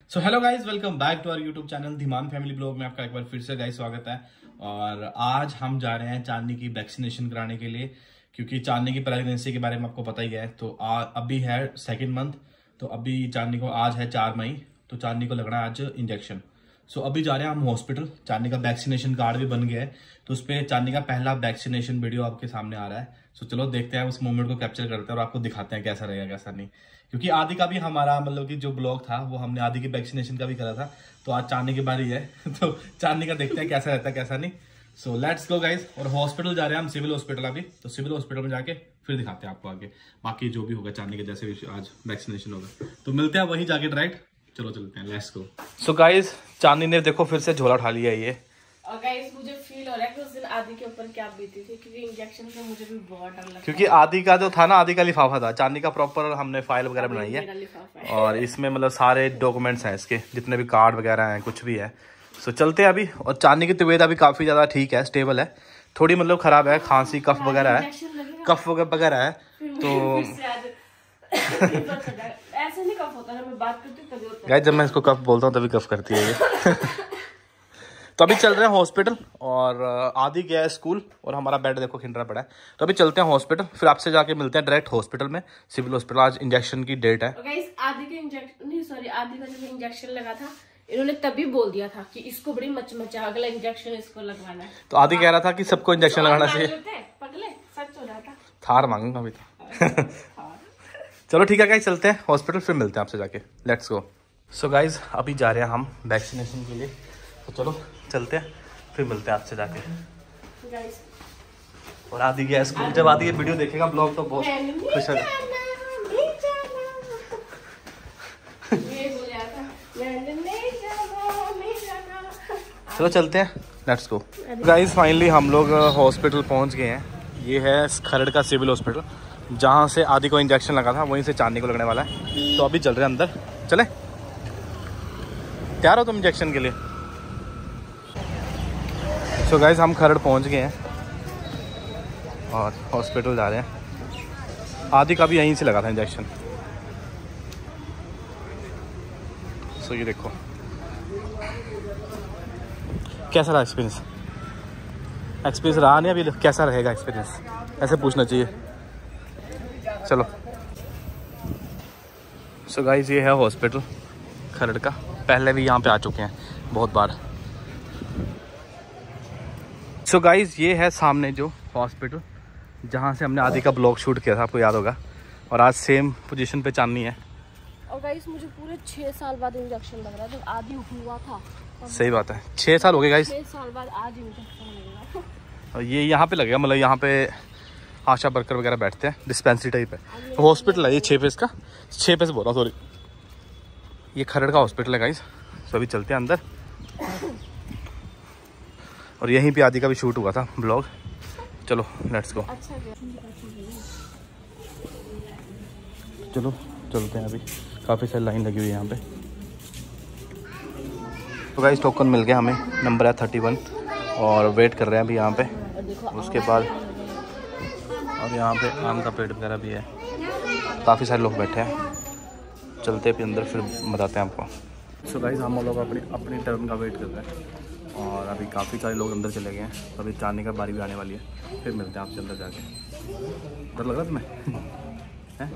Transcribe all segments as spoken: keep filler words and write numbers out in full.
So hello guys, welcome back to our YouTube channel Dhiman family blog में आपका एक बार फिर से गाइज स्वागत है। और आज हम जा रहे हैं चांदनी की वैक्सीनेशन कराने के लिए, क्योंकि चांदनी की प्रेगनेंसी के बारे में आपको पता ही है। तो आ, अभी है सेकंड मंथ, तो अभी चांदनी को आज है चार मई, तो चांदनी को लगना है आज इंजेक्शन। सो अभी जा रहे हैं हम हॉस्पिटल। चांदनी का वैक्सीनेशन कार्ड भी बन गया है, तो उस पर चांदनी का पहला वैक्सीनेशन वीडियो आपके सामने आ रहा है। सो चलो देखते हैं, उस मोमेंट को कैप्चर करते हैं और आपको दिखाते हैं कैसा रहेगा कैसा नहीं। क्योंकि आदि का भी हमारा मतलब कि जो ब्लॉग था वो हमने आदि की वैक्सीनेशन का भी करा था, तो आज चांदनी की बारी है तो चांदनी का देखते हैं कैसा रहता है कैसा नहीं। So let's go guys. और हॉस्पिटल जा रहे हैं हम, सिविल हॉस्पिटल अभी, तो सिविल हॉस्पिटल में जाके फिर दिखाते हैं आपको आगे बाकी जो भी होगा चांदनी के, जैसे भी आज वैक्सीनेशन होगा। तो मिलते हैं वहीं जाके डायरेक्ट। चलो चलते हैं, लेट्स गो। सो गाइज, चांदनी ने देखो फिर से झोला उठा लिया ये। और गाइस मुझे फील हो रहा है कि उस दिन आदि के ऊपर क्या बीती थी, क्योंकि इंजेक्शन से मुझे भी बहुत डर लगता है। क्योंकि आदि का जो था ना, आदि का लिफाफा था, चांदनी का प्रॉपर हमने फाइल वगैरह बनाई है और इसमें मतलब सारे डॉक्यूमेंट्स हैं इसके, जितने भी कार्ड वगैरह हैं कुछ भी है। सो चलते हैं अभी। और चांदनी की तबीयत अभी काफी ज्यादा ठीक है, स्टेबल है, थोड़ी मतलब खराब है, खांसी कफ वगैरह है, कफ वगैरह है। तो ऐसे नहीं कफ होता है, मैं बात करती हूँ तभी होता है। गाइस जब मैं इसको कफ बोलता हूँ तभी कफ करती है ये तो अभी चल रहे हैं हॉस्पिटल और आदि गया है स्कूल और हमारा बेड देखो खिंडरा पड़ा है। तो अभी चलते हैं हॉस्पिटल, फिर आपसे जाके मिलते हैं डायरेक्ट हॉस्पिटल में, सिविल हॉस्पिटल। आज इंजेक्शन की डेट है। गाइस आदि के इंजेक्शन नहीं सॉरी आदि का जब इंजेक्शन लगा था, इन्होंने तभी बोल दिया था कि इसको बड़ी मचमचा अगला इंजेक्शन इसको लगवाना है। तो आदि कह रहा था कि सबको इंजेक्शन लगाना चाहिए। पगले सच हो जाता, थार मांगूंगा अभी तो चलो ठीक है गाइस, चलते हैं हॉस्पिटल, फिर मिलते हैं आपसे जाके। Let's go. सो गाइस अभी जा रहे हैं हम वैक्सीनेशन के लिए, तो चलो चलते हैं, फिर मिलते हैं आपसे जाके। गाइस और आदि गया स्कूल, जब आदि ये वीडियो देखेगा ब्लॉग तो बहुत खुश होगा। चलो चलते हैं, लेट्स गो। गाइस फाइनली हम लोग हॉस्पिटल पहुंच गए हैं। ये है खरड़ का सिविल हॉस्पिटल, जहाँ से आदि को इंजेक्शन लगा था वहीं से चांदनी को लगने वाला है। तो अभी चल रहे हैं अंदर, चले। तैयार हो तुम इंजेक्शन के लिए? सो so गाइस हम खरड़ पहुंच गए हैं और हॉस्पिटल जा रहे हैं। आदि का भी यहीं से लगा था इंजेक्शन। सो so ये देखो कैसा रहा एक्सपीरियंस। एक्सपीरियंस रहा नहीं, अभी कैसा रहेगा एक्सपीरियंस, ऐसे पूछना चाहिए। चलो। सो so गाइस ये है हॉस्पिटल खरड़ का, पहले भी यहाँ पे आ चुके हैं बहुत बार। सो so गाइस ये है सामने जो हॉस्पिटल जहाँ से हमने आदि का ब्लॉग शूट किया था, आपको याद होगा। और आज सेम पोजीशन पे चांदनी है। और गाइस मुझे पूरे छह साल बाद इंजेक्शन लग रहा है, जब आदि हुआ था। सही बात है, छः साल हो गए गाइस, छह साल बाद आज इंजेक्शन लग रहा है। और ये यहाँ पे लगेगा, मतलब यहाँ पे आशा वर्कर वगैरह बैठते हैं, डिस्पेंसरी टाइप है। हॉस्पिटल है ये छः फेस का, छः फेस बोल रहा सॉरी, ये खरड़ का हॉस्पिटल है गाइस। तो अभी चलते हैं अंदर। और यहीं पे आदि का भी शूट हुआ था ब्लॉग। चलो लेट्स गो। चलो चलते हैं, अभी काफ़ी सारी लाइन लगी हुई है यहाँ पे। तो गाइस टोकन मिल गया हमें, नंबर है थर्टी वन और वेट कर रहे हैं अभी यहाँ पे। उसके बाद और यहाँ पे आम का पेड़ वगैरह भी है, काफ़ी सारे लोग बैठे हैं। चलते भी अंदर, फिर बताते हैं आपको। सो गाइस हम लोग अपनी अपनी टर्न का वेट कर रहे हैं और अभी काफ़ी सारे लोग अंदर चले गए हैं। तो अभी चांदनी का बारी भी आने वाली है, फिर मिलते हैं आपसे अंदर जाके। डर लग रहा तुम्हें हैं?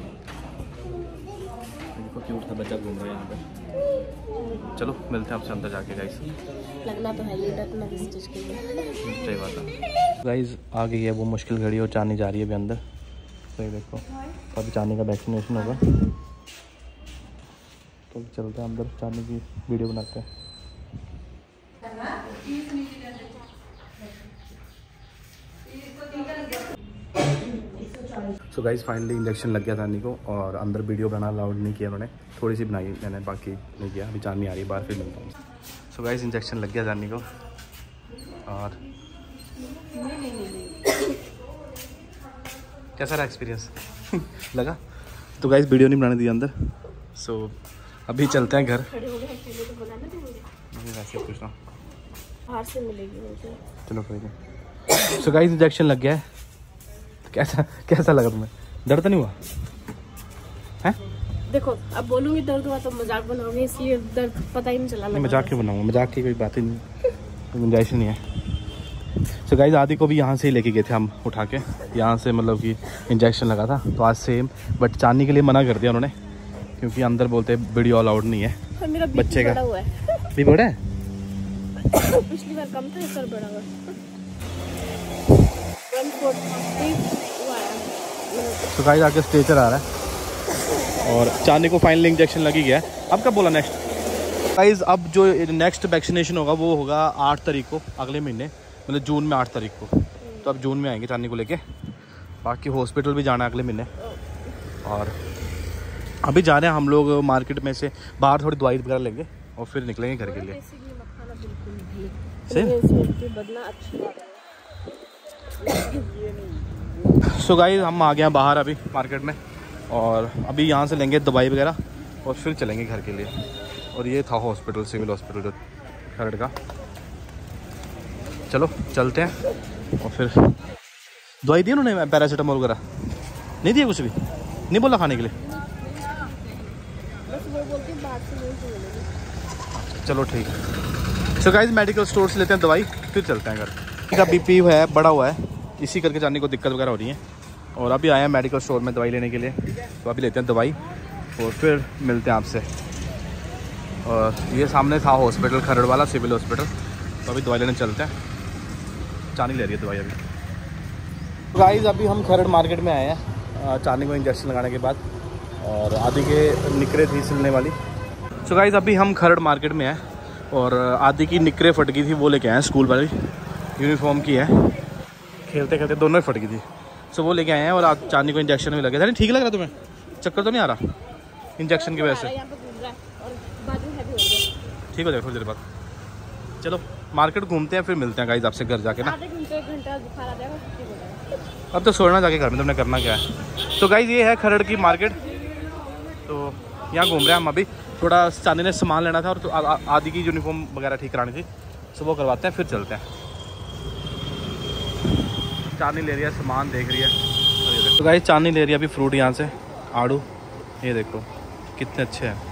देखो क्यूट सा बच्चा घूम रहा है यहाँ पे। चलो मिलते हैं आपसे अंदर जाके गाइस। लगना तो है ये डरना किस चीज़ के लिए। सही बात है गाइस, आ गई है वो मुश्किल घड़ी और चांदनी जा रही है अभी अंदर। तो ये देखो अभी चांदनी का वैक्सीनेशन होगा, तो चलते हैं अंदर, चांदनी की वीडियो बनाते हैं। सो गाइस फाइनली इंजेक्शन लग गया चांदनी को, और अंदर वीडियो बनाना अलाउड नहीं किया उन्होंने, थोड़ी सी बनाई मैंने, बाकी नहीं किया। अभी चांदनी आ रही है बाहर, फिर मिलता हूँ। सो गाइस इंजेक्शन लग गया चांदनी को और कैसा रहा एक्सपीरियंस लगा? तो गाइस वीडियो नहीं बनाने दिया अंदर। सो so, अभी चलते हैं घर। वैसे पूछ रहा हूँ, बाहर से मिलेगी मुझे। चलो कोई नहीं। सो गाइस इंजेक्शन लग गया है। कैसा कैसा लगा तुम्हें? डर तो नहीं हुआ है? देखो अब बोलूंगी दर्द हुआ तो मजाक बनाओगे, इसलिए दर्द पता ही नहीं चला। मजाक क्यों बनाऊंगा, मजाक की कोई बात ही नहीं, गुंजाइश नहीं है। सो गाइस आदि को भी यहाँ से ही लेके गए थे हम उठा के, यहाँ से मतलब कि इंजेक्शन लगा था तो आज सेम, बट चांदनी के लिए मना कर दिया उन्होंने क्योंकि अंदर बोलते वीडियो अलाउड नहीं है। और मेरा बच्चे का हुआ है। भी बड़ा है, पिछली बार कम था, इस बार बड़ा हुआ। तो गाइस आगे स्ट्रेचर आ रहा है और चांदनी को फाइनली इंजेक्शन लगी गया है। अब कब बोला नेक्स्ट गाइस, अब जो नेक्स्ट वैक्सीनेशन होगा वो होगा आठ तारीख को, अगले महीने मतलब जून में, आठ तारीख को। तो अब जून में आएंगे चांदनी को लेके। बाकी हॉस्पिटल भी जाना है अगले महीने। और अभी जा रहे हैं हम लोग मार्केट में से बाहर, थोड़ी दवाई वगैरह लेंगे और फिर निकलेंगे घर के लिए। सो गाइस हम आ गए हैं बाहर अभी मार्केट में और अभी यहाँ से लेंगे दवाई वगैरह और फिर चलेंगे घर के लिए। और ये था हॉस्पिटल, सिविल हॉस्पिटल जो खरड़ का। चलो चलते हैं। और फिर दवाई दी उन्होंने, पैरासीटामोल वगैरह नहीं दिया, कुछ भी नहीं बोला खाने के लिए। चलो ठीक है। सो गाइस मेडिकल स्टोर से लेते हैं दवाई, फिर चलते हैं घर। का बीपी है बढ़ा हुआ है, इसी करके जाने को दिक्कत वगैरह हो रही है। और अभी आए हैं मेडिकल स्टोर में दवाई लेने के लिए, तो अभी लेते हैं दवाई और फिर मिलते हैं आपसे। और ये सामने था हॉस्पिटल खरड़ वाला, सिविल हॉस्पिटल। तो अभी दवाई लेने चलते हैं। चांदनी ले रही है दवाई अभी। गाइस अभी हम खरड़ मार्केट में आए हैं चांदनी को इंजेक्शन लगाने के बाद, और आदि के निकरे थी सिलने वाली। सो गाइस अभी हम खरड़ मार्केट में हैं और आदि की निकरे फट गई थी, वो लेके आए हैं, स्कूल वाली यूनिफॉर्म की है, खेलते खेलते दोनों ही फट गई थी। सो वो लेके आए हैं और आज चांदनी को इंजेक्शन भी लगे थे। ठीक लग रहा तुम्हें? चक्कर तो नहीं आ रहा इंजेक्शन की वजह से? ठीक हो जाएगा थोड़ी देर बाद। चलो मार्केट घूमते हैं, फिर मिलते हैं गाइस आपसे घर जाके ना। अब तो सोना जाके घर में, तुमने करना क्या है। तो गाइस ये है खरड़ की मार्केट, तो यहाँ घूम रहे हैं हम अभी। थोड़ा चांदनी ने सामान लेना था और तो आ, आ, आदि की यूनिफॉर्म वगैरह ठीक करानी थी, तो वो करवाते हैं फिर चलते हैं। चांदनी ले रही है सामान, देख रही है। तो गाइस चांदनी ले रही है अभी फ्रूट यहाँ से, आड़ू, ये देखो कितने अच्छे हैं।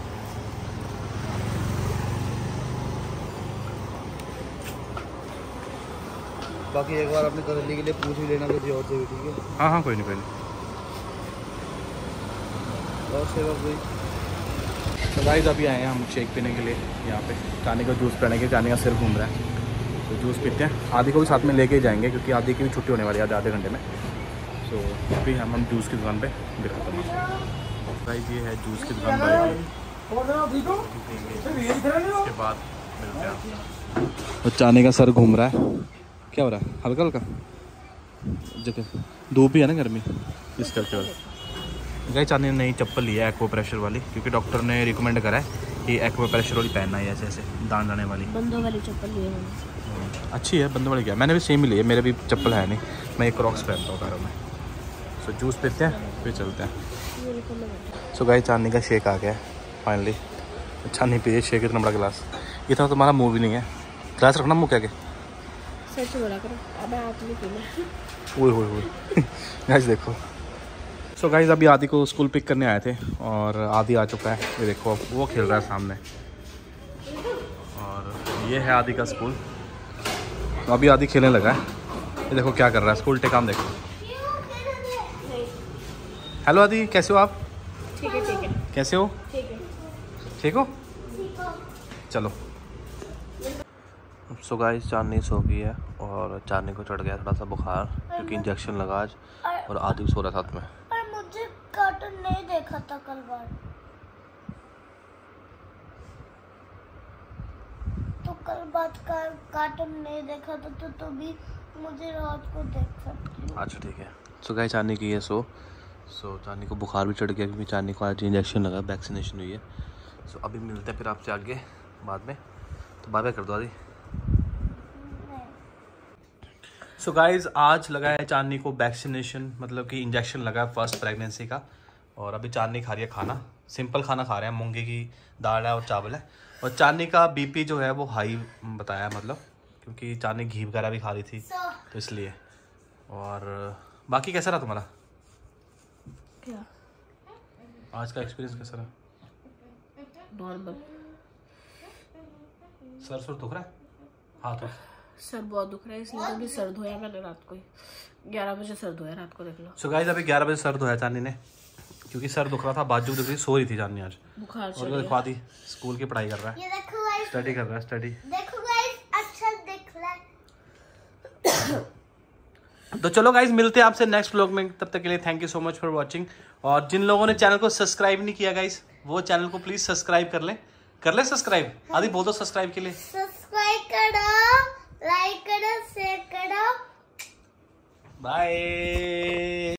बाकी एक बार अपने करेली के लिए पूछ भी लेना किसी और से भी, ठीक है? हाँ हाँ कोई नहीं कोई नहीं। और सेवा कोई। तो गाइस अभी आए हैं हम शेक पीने के लिए यहाँ पे, चांदनी को जूस पीने के, चांदनी का सिर घूम रहा है तो जूस पीते हैं। आदि को भी साथ में लेके ही जाएंगे क्योंकि आदि की भी छुट्टी होने वाली है आधे घंटे में। तो अभी हम हम जूस की दुकान पे दिखाते हैं। गाइस ये है जूस की दुकान भाई, उसके बाद मिलते हैं। तो चांदनी का सर घूम रहा है, क्या हो रहा है? हल्का हल्का जगह धूप ही है ना गर्मी, इस करके वाला। गाइस चांदनी ने नई चप्पल ली है एक्वा प्रेशर वाली, क्योंकि डॉक्टर ने रिकमेंड करा है कि एक्वा प्रेशर वाली पहनना है, ऐसे ऐसे दान जाने वाली। बंदों वाली चप्पल ली है, अच्छी है बंदों वाली। क्या, मैंने भी सेम ही ली है, मेरे भी चप्पल है नहीं, मैं एक क्रॉक्स पहनता हूँ पैरों में। सो जूस पीते हैं फिर चलते हैं। सो गाइस चांदनी का शेक आ गया है फाइनली। अच्छा नहीं पिए शेक, इतना बड़ा गिलास, इतना तुम्हारा मुँह भी नहीं है, गिलास रखना मुँह क्या के। सच बोला करो, अब आप नहीं पीना। ओए ओए ओए गाइस देखो। सो so गाइस अभी आदि को स्कूल पिक करने आए थे और आदि आ चुका है, ये देखो अब वो खेल रहा है सामने। और ये है आदि का स्कूल, तो अभी आदि खेलने लगा है। ये देखो क्या कर रहा है, स्कूल टे काम देखो। हेलो आदि, कैसे हो आप? ठीक है ठीक है। कैसे हो? ठीक है ठीक हो? चलो। सो गाइस चांदनी सो गई है और चांदनी को चढ़ गया थोड़ा सा बुखार, क्योंकि इंजेक्शन लगा आज, और आदि भी सो रहा साथ में। पर मुझे कार्टून नहीं देखा था कल बार, तो कल बात का कार्टून नहीं देखा था तो तो भी मुझे रात को देख सकती हूँ। अच्छा ठीक है। सो गाइस चांदनी की है सो सो चांदनी को बुखार भी चढ़ गया, क्योंकि चांदनी को आज इंजेक्शन लगा, वैक्सीनेशन हुई है। सो अभी मिलते हैं फिर आपसे आगे बाद में, तो बाय बाय कर दो आदि। सो गाइज आज लगा है चांदनी को वैक्सीनेशन, मतलब कि इंजेक्शन लगा है फर्स्ट प्रेगनेंसी का। और अभी चांदनी खा रही है खाना, सिंपल खाना खा रहे हैं, मूंगे की दाल है और चावल है। और चांदनी का बीपी जो है वो हाई बताया, मतलब क्योंकि चांदनी घी वगैरह भी खा रही थी तो इसलिए। और बाकी कैसा रहा तुम्हारा? क्या? आज का एक्सपीरियंस कैसा रहा? नॉर्मल। सर सर दुख रहा है? हाथ हाथ सर बहुत दुख रहा है, इसलिए तो भी सर धोया मैंने रात को ही। ग्यारह बजे सर धोया रात को, देख लो। सो गाइस अभी ग्यारह बजे सर धोया चांदनी ने, क्योंकि सर दुख रहा था, बाजू दुख रही, सो रही थी चांदनी आज। बुखार और वो दिखवा दी, स्कूल की पढ़ाई कर रहा है, ये देखो गाइस, स्टडी कर रहा है, स्टडी। देखो गाइस, अच्छा दिख रहा है। तो चलो गाइस मिलते हैं आपसे नेक्स्ट व्लॉग में, तब तक के लिए thank you so much for watching. और जिन लोगों ने चैनल को सब्सक्राइब नहीं किया गाइस, वो चैनल को प्लीज सब्सक्राइब कर ले कर ले सब्सक्राइब। आदि बोल दो सब्सक्राइब के लिए। सब्सक्राइब करो, लाइक करो, शेयर करो। बाय।